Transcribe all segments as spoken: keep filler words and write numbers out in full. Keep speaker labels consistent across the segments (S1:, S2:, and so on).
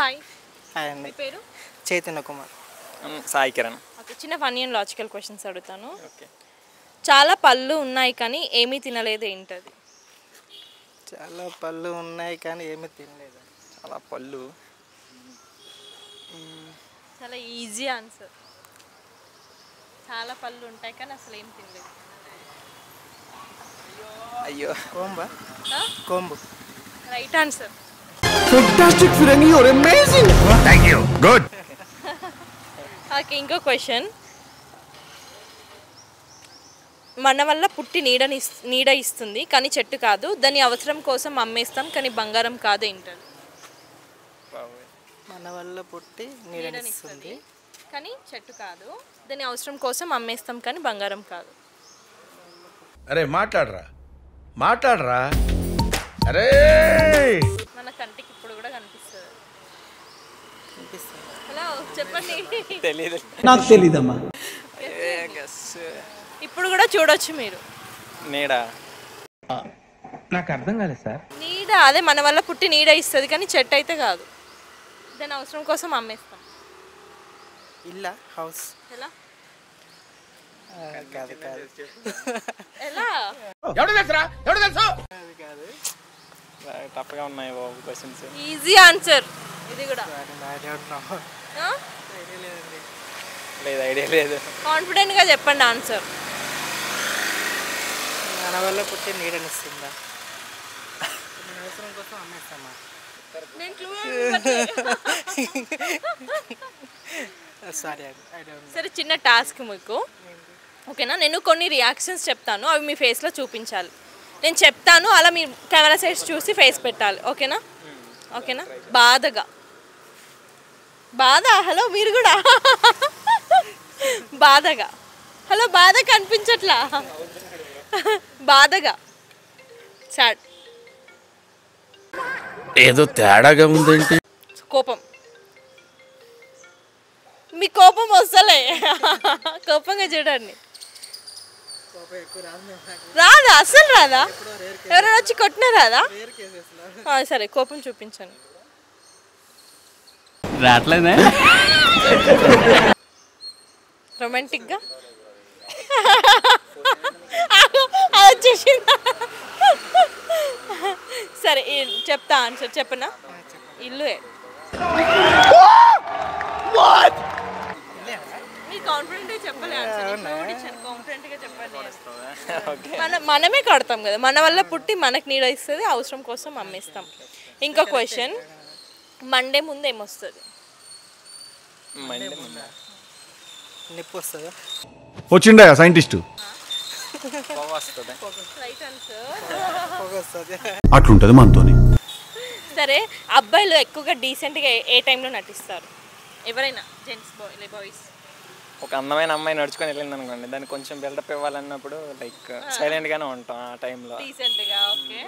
S1: Hi
S2: hi అండి.
S1: మీ పేరు?
S2: చైతన్య కుమార్.
S3: సాయి కిరణ్.
S1: ఓకే, చిన్న ఫన్నీ అండ్ లాజికల్ క్వశ్చన్స్ అడుగుతాను.
S3: ఓకే.
S1: చాలా పళ్ళు ఉన్నాయి కానీ ఏమీ తినలేదు, ఏంటది?
S2: చాలా పళ్ళు ఉన్నాయి కానీ ఏమీ తినలేదు.
S3: చాలా పళ్ళు.
S1: చాలా ఈజీ ఆన్సర్. చాలా పళ్ళు ఉంటాయి కానీ అసలు ఏం తినలేదు.
S3: అయ్యో,
S2: కోంబా కోంబు.
S1: Right answer.
S4: Fantastic, Firangi, you're amazing. Thank you. Good.
S1: Okay, ఇంకో క్వశ్చన్. మన వల్ల పుట్టి నీడని నీడ ఇస్తుంది కానీ చెట్టు కాదు, దాని అవసరం కోసం అమ్మేస్తాం కానీ బంగారం కాదు, ఏంటది?
S2: మన వల్ల పుట్టి నీడనిస్తుంది
S1: కానీ చెట్టు కాదు, దాని అవసరం కోసం అమ్మేస్తాం కానీ బంగారం కాదు.
S4: అరే మాట్లాడరా మాట్లాడరా అరే
S1: మన కంటికి ఇప్పుడు కూడా కనిపిస్తుంది.
S2: కనిపిస్తుంది.
S1: హలో, చెప్పండి.
S3: తెలీదు.
S4: నాకు తెలీదమ్మా.
S1: ఇప్పుడు కూడా చూడొచ్చు మీరు.
S3: నీడ.
S4: నాకు అర్థం కాలేదు సార్.
S1: నీడ అదే మన వల్ల పుట్టి నీడ ఇస్తుంది కానీ చెట్టు అయితే కాదు, దాని అవసరం కోసం అమ్మేస్తాం.
S2: ఇల్లా హౌస్.
S1: ఎలా
S2: కాదు కాదు
S1: ఎలా
S4: ఎవడు తెలుసురా ఎవడు తెలుసు
S2: కాదు.
S3: టఫ్గా ఉన్నాయి బాబు క్వశ్చన్స్.
S1: ఈజీ ఆన్సర్ ఇది కూడా.
S3: లేదు, ఐడియా లేదు.
S1: కాన్ఫిడెంట్ గా చెప్పండి ఆన్సర్.
S2: మన వల్ల పుట్టి నీడనిస్తుందా? మన అవసరం కోసం అమ్మేస్తామా?
S1: నేను క్లూ
S2: సారీ ఐడియా.
S1: సరే, చిన్న టాస్క్ మీకు, ఓకేనా? నేను కొన్ని రియాక్షన్స్ చెప్తాను, అవి మీ ఫేస్లో చూపించాలి. నేను చెప్తాను, అలా మీరు కెమెరా సైడ్స్ చూసి ఫేస్ పెట్టాలి, ఓకేనా? ఓకేనా? బాధగా. బాధ. హలో, మీరు కూడా బాధగా. హలో, బాధ కనిపించట్లా. బాధగా. సాడ్.
S4: ఏదో తేడాగా ఉందేంటి?
S1: కోపం. మీ కోపం వస్తలే, కోపంగా చూడండి. రాదా? అసలు రాదా? ఎవరైనా వచ్చి కొట్టినా రాదా? సరే, కోపం చూపించండి.
S3: రావట్లేదే.
S1: రొమాంటిక్గా వచ్చేసిందా? సరే, చెప్తా ఆన్సర్. చెప్పనా? ఇల్లు. మీ కాన్ఫిడెంట్గా చెప్పలే ఆన్సర్. కాన్ఫిడెంట్గా చెప్పండి. మన మనమే కడతాం కదా, మన వల్ల పుట్టి మనకి నీడ ఇస్తుంది, అవసరం కోసం అమ్మేస్తాం. ఇంకో క్వశ్చన్. మండే ముందు ఏమొస్తుంది?
S2: నిప్పు వస్తుందా?
S4: వచ్చిండా సైంటిస్ట్?
S1: Right answer.
S4: అట్లుంటది మనతోని.
S1: సరే, అబ్బాయిలు ఎక్కువగా డీసెంట్గా ఏ టైంలో నటిస్తారు? ఎవరైనా, జెంట్స్ బాయ్ బాయ్స్.
S3: ఒక అందమైన అమ్మాయి నడుచుకొని వెళ్ళింది అనుకోండి, దానికి కొంచెం బిల్డప్ ఇవ్వాలన్నప్పుడు లైక్ సైలెంట్ గానే ఉంటాం ఆ టైంలో.
S1: డీసెంట్గా. ఓకే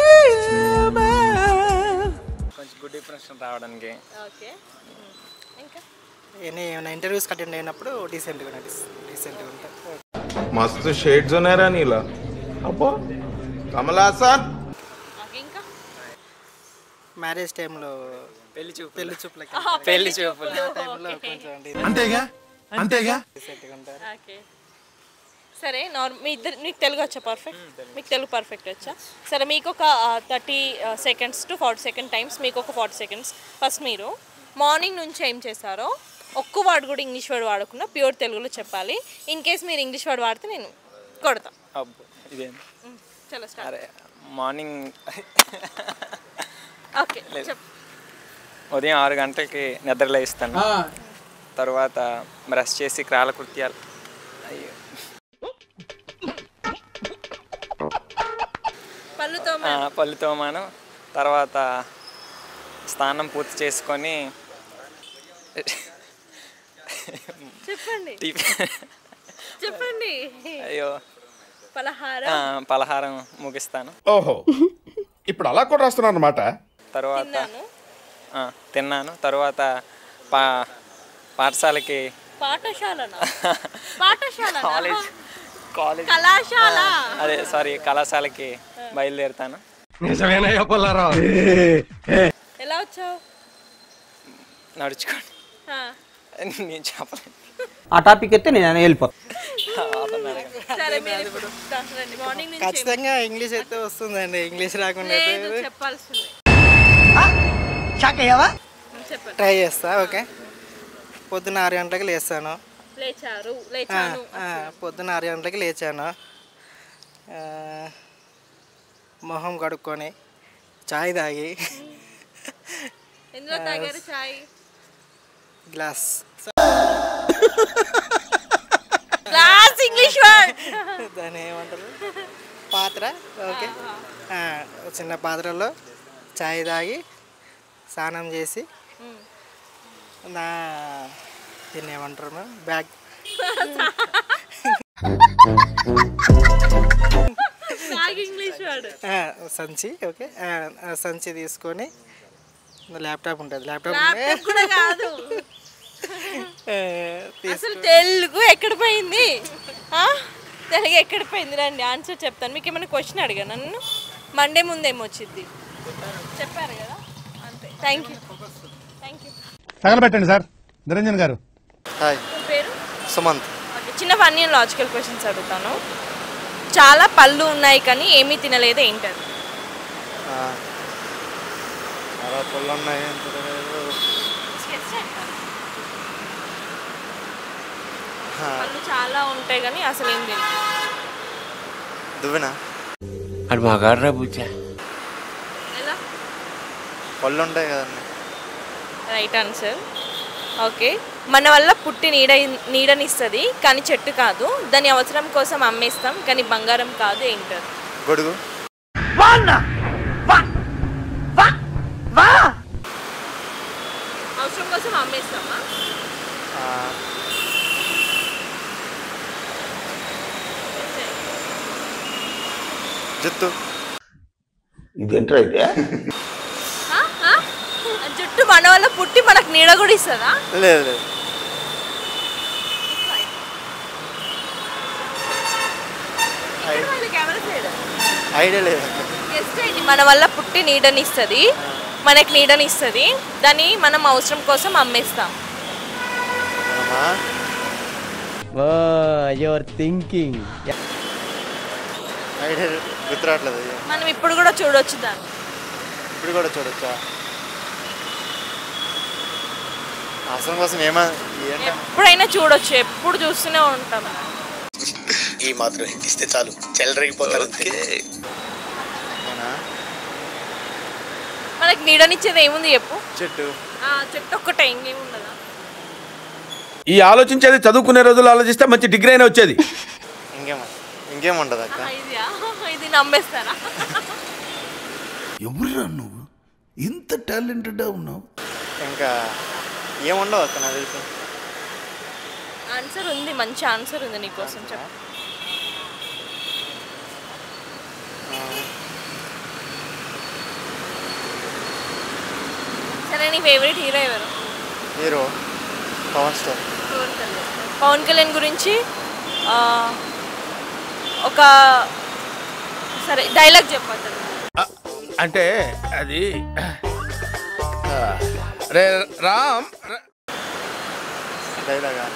S3: కొంచెం గుడ్ ఇంప్రెషన్ రావడానికి.
S1: ఓకే ఇంకా
S2: ఏమైనా ఇంటర్వ్యూస్ అటెండ్ అయినప్పుడు డీసెంట్గా నటిస్తుంది. డీసెంట్గా ఉంటుంది.
S5: मस्त शेड्स ఉన్నాయరా నీలా. అబ్బో కమలాసన్.
S1: ఓకే ఇంకా
S2: మ్యారేజ్ టైంలో
S3: పెళ్లి చూపు.
S2: పెళ్లి చూపులకి
S3: పెళ్లి చూపులు
S2: టైంలో కొంచెం
S4: అంతేగా అంతేగా
S2: డీసెంట్గా ఉంటారు.
S1: ఓకే సరే, నార్మల్. మీ ఇద్దరు మీకు తెలుగు వచ్చా? పర్ఫెక్ట్. మీకు తెలుగు పర్ఫెక్ట్ వచ్చా? సరే, మీకు ఒక thirty seconds to forty second times, మీకు ఒక ఫార్టీ సెకండ్స్. ఫస్ట్ మీరు మార్నింగ్ నుంచి ఏం చేశారో ఒక్క వర్డ్ కూడా ఇంగ్లీష్ వర్డ్ వాడకుండా ప్యూర్ తెలుగులో చెప్పాలి. ఇన్ కేస్ మీరు ఇంగ్లీష్ వర్డ్ వాడితే నేను కొడతా.
S3: అబ్బో ఇదేం.
S1: చలో స్టార్ట్.
S3: అరే మార్నింగ్
S1: ఓకే చెప్పు.
S3: ఉదయం ఆరు గంటలకి నిద్ర లేస్తాను. తర్వాత బ్రష్ చేసి క్రాల కృత్యాలు అయ్యో
S1: పళ్ళు తోమ.
S3: పళ్ళు తోమాను. తర్వాత స్నానం పూర్తి చేసుకొని
S1: చెప్పండి చెప్పండి.
S3: అయ్యో
S1: పలహారం.
S3: పలహారం ముగిస్తాను.
S5: ఓహో ఇప్పుడు అలా కూడా రాస్తున్నారు అన్నమాట.
S3: తర్వాత తిన్నాను. తర్వాత పా పాఠశాలకి
S1: పాఠశాలనా? పాఠశాల
S3: కాలేజ్ కాలేజ్
S1: కళాశాల
S3: అదే సారీ కళాశాలకి బయలుదేరుతాను.
S4: నిజమేనా?
S1: ఎలా వచ్చావు?
S3: నడుచుకోండి.
S1: ఆ.
S3: నేను చెప్పలేను.
S6: ఆ టాపిక్ అయితే నేను వెళ్ళిపోతాను.
S1: సరే మీరు ఇప్పుడు రండి. మార్నింగ్ నుంచి
S2: ఖచ్చితంగా ఇంగ్లీష్ అయితే వస్తుందండి. ఇంగ్లీష్ రాకుండా అయితే
S1: లేదు చెప్పాల్సింది. చెప్పండి.
S2: ట్రై చేస్తా. ఓకే. పొద్దున్న ఆరు గంటలకు లేస్తాను.
S1: లేచారు లేచాను
S2: పొద్దున్న ఆరు గంటలకి లేచాను. మొహం కడుక్కొని చాయ్ తాగి
S1: ఎందులో తాగారు చాయ్?
S2: Glass
S1: glass English word.
S2: దాన్ని ఏమంటారు? పాత్ర. ఓకే. చిన్న పాత్రలో చాయ్ తాగి స్నానం చేసి నా దీన్ని ఏమంటారు మ్యామ్ బ్యాగ్
S1: ఇంగ్లీష్ వర్డ్
S2: సంచి. ఓకే. సంచి తీసుకొని ల్యాప్టాప్ ఉంటుంది. ల్యాప్టాప్
S1: కూడా కాదు అసలు తెలుగు ఎక్కడ పోయింది? తెలుగు ఎక్కడ పోయింది? రండి ఆన్సర్ చెప్తాను. మీకు ఏమైనా క్వశ్చన్ అడిగా నన్ను? మండే ముందు ఏమొచ్చింది చెప్పారు కదా, అంతే. Thank you thank you.
S7: తగలబెట్టండి సార్. నిరంజన్ గారు.
S2: హాయ్.
S1: పేరు
S2: సుమంత్.
S1: చిన్న ఫన్నీ అండ్ లాజికల్ క్వశ్చన్స్ అడుగుతాను. చాలా పళ్ళు ఉన్నాయి కానీ ఏమీ తినలేదు, ఏంటది?
S2: చాలా పళ్ళు ఉన్నాయి.
S1: పళ్ళు చాలా ఉంటాయి కానీ అసలు ఏం తెలియదు.
S2: దువ్వెనా?
S4: అది బాగా బుజ్జా.
S1: ఎలా?
S2: పళ్ళు ఉంటాయి కదండి.
S1: Right answer. ఓకే. మన వల్ల పుట్టి నీడ నీడనిస్తుంది కానీ చెట్టు కాదు. దాని అవసరం కోసం అమ్మేస్తాం కానీ బంగారం కాదు, ఏంటారు?
S2: గొడుగు.
S1: అవసరం కోసం అమ్మేస్తామా?
S2: జుట్టు.
S4: ఇదేంట్రా అయితే?
S1: జుట్టు మన వల్ల పుట్టి మనకు నీడ కూడా ఇస్తుందా?
S2: లేదు లేదు. ఐడియా లేదు.
S1: మన వల్ల పుట్టి నీడనిస్తుంది, మనకి నీడనిస్తుంది, దాన్ని మనం అవసరం కోసం అమ్మేస్తాం.
S6: థింకింగ్.
S2: ఐడియా గుర్తురావట్లేదు.
S1: మనం ఇప్పుడు కూడా చూడొచ్చు దాన్ని.
S2: ఇప్పుడు కూడా చూడొచ్చా? అవసరం కోసం ఏమా
S1: ఎప్పుడైనా చూడొచ్చు, ఎప్పుడు చూస్తూనే ఉంటాం.
S8: ఈ మాత్రం ఇస్తే చాలు చెల్లరగిపోతారు.
S1: మనకి నీడనిచ్చేది ఏముంది చెప్పు?
S2: చెట్టు.
S1: చెట్టు ఒక్కటే, ఇంకేముండదా?
S7: ఈ ఆలోచించేది చదువుకునే రోజులు ఆలోచిస్తే మంచి డిగ్రీ అయినా వచ్చేది.
S2: ఇంకేమ ఇంకేముండదు అక్క.
S1: ఇది నమ్మేస్తారా?
S4: ఎవరురా నువ్వు ఇంత టాలెంటెడ్ ఉన్నావు?
S2: ఇంకా ఏముండవు అక్క నాకు తెలుసు.
S1: ఆన్సర్ ఉంది, మంచి ఆన్సర్ ఉంది నీకోసం. చెప్పు. సరే, నీ ఫేవరెట్ హీరో ఎవరు?
S2: Hero Pawan star.
S1: పవన్ కళ్యాణ్ గురించి ఒక సరే డైలాగ్ చెప్పొద్దు.
S7: అంటే అది రే రామ్.
S2: డైలాగా?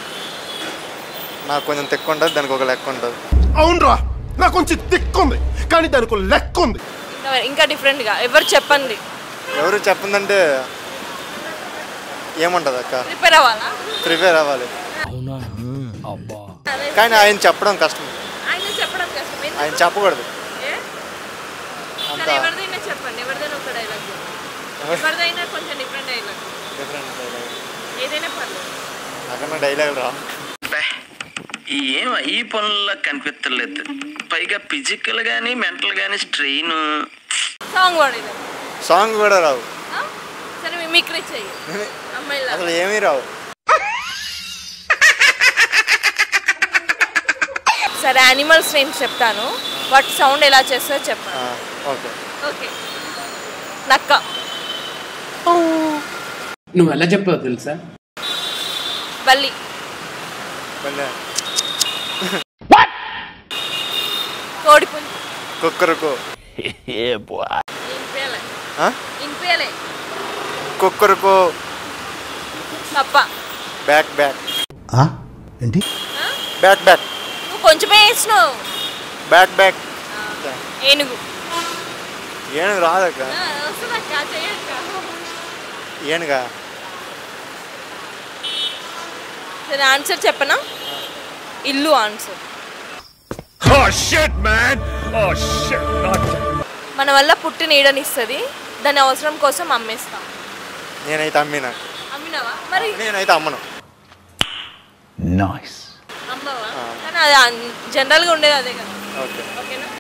S2: నాకు కొంచెం తెక్కు ఉంటుంది, దానికి ఒక లెక్క ఉంటుంది.
S5: అవునరా, నాకు కొంచెం తిక్కుంది కానీ దానికి ఒక లెక్క ఉంది.
S1: ఇంకా డిఫరెంట్గా ఎవరు చెప్పండి.
S2: ఎవరు చెప్పిందంటే ఏముంటుంది అక్క?
S1: ప్రిపేర్ అవ్వాలా?
S2: ప్రిపేర్ అవ్వాలి కానీ ఆయన చెప్పడం కష్టం.
S1: ఆయన చెప్పడం కష్టం.
S2: ఆయన చెప్పకూడదు.
S1: ఎవరిదైనా చెప్పండి, ఎవరిదైనా ఒక డైలాగ్. ఎవరిదైనా కొంచెం డిఫరెంట్ డైలాగ్.
S2: డిఫరెంట్ డైలాగ్
S1: ఏదైనా పర్లేదు.
S2: నాకన్నా డైలాగ్ రా.
S9: ఏం ఈ పనుల్లో కనిపించలేదు. పైగా ఫిజికల్ గానీ మెంటల్ గానీ స్ట్రెయిన్.
S1: సాంగ్ పాడేది.
S2: సాంగ్ కూడా రావు.
S1: సరే మిమిక్రీ చెయ్యి. అమ్మాయిలా
S2: అసలు ఏమీ రావు.
S1: సరే యానిమల్స్ నేమ్స్ చెప్తాను, వాటి సౌండ్ ఎలా చేస్తుందో చెప్పండి.
S2: Okay
S1: okay. నక్క.
S6: నువ్వు ఎలా చెప్పావు తెలుసా?
S1: బల్లి. కోడిపుంజు.
S2: కుక్కరుకు.
S1: ఇంపేలే. ఇంపేలే.
S2: కుక్కరుకు.
S1: తప్ప.
S8: బ్యాక్ బ్యాక్
S4: ఏంటి
S8: బ్యాక్ బ్యాక్
S1: నువ్వు కొంచెమే వేసినావు.
S8: బ్యాక్ బ్యాక్
S1: ఏనుగు.
S8: ఏనుగు రాదక్క.
S1: ఆ, వస్తుందక్క, చెయ్యక్క.
S8: ఏనుగా
S1: సరే ఆన్సర్ చెప్పనా? ఇల్లు ఆన్సర్. మన వల్ల పుట్టి నీడనిస్తుంది, దాని అవసరం కోసం అమ్మేస్తాం.
S8: నేనైతే అమ్మినా.
S1: అమ్మినావా? మరి
S8: నేనైతే అమ్మను.
S1: అమ్మవా? కానీ అది జనరల్గా ఉండేది అదే కదా.
S8: ఓకే
S1: ఓకేనా?